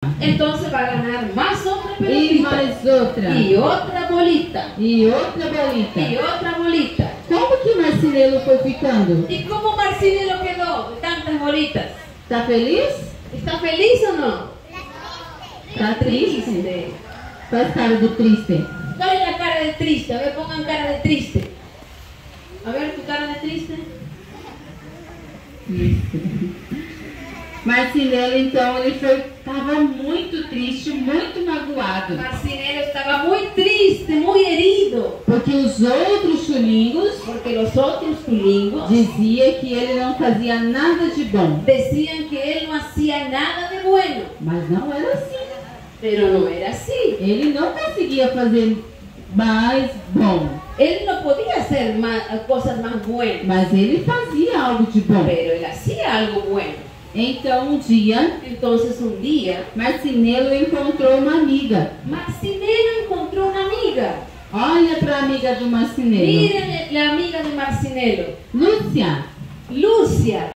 Entonces va a ganar más otra E pelotita. mais outra. Y otra bolita. E outra bolita. Y otra bolita. Como que o marceneiro foi ficando? ¿Y cómo Marcinelo quedó de tantas bolitas? Tá feliz? ¿Está feliz o no? Tá triste? Faz cara de triste. ¿Cuál es la cara de triste? A ver, pongan cara de triste. A ver, tu cara de triste. Marcinelo, então, ele estava muito triste, muito magoado. Marcinelo estaba muy triste, muy herido. Porque os outros chulinhos Porque los otros tulingos diziam que ele não fazia nada de bom. decían que él no hacía nada de bueno. Mas não era assim. Pero no era así. Ele não conseguia fazer mais bom. Él no podía hacer cosas más buenas. Mas ele fazia algo de bom. Pero él hacía algo bueno. Então, um dia, Entonces un día, Marcinelo encontrou uma amiga. Marcinelo encontró una amiga. Olha para a amiga do Marcinelo. Miren la amiga de Marcinelo. Lúcia, Lucia.